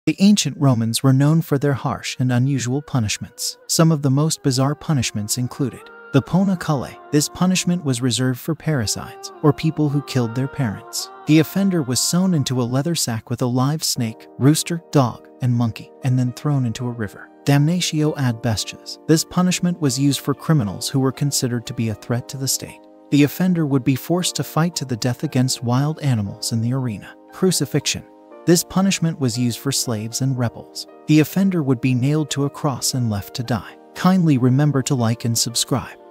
The ancient Romans were known for their harsh and unusual punishments. Some of the most bizarre punishments included the poena cullei. This punishment was reserved for parricides, or people who killed their parents. The offender was sewn into a leather sack with a live snake, rooster, dog, and monkey, and then thrown into a river. Damnatio ad bestias. This punishment was used for criminals who were considered to be a threat to the state. The offender would be forced to fight to the death against wild animals in the arena. Crucifixion. This punishment was used for slaves and rebels. The offender would be nailed to a cross and left to die. Kindly remember to like and subscribe.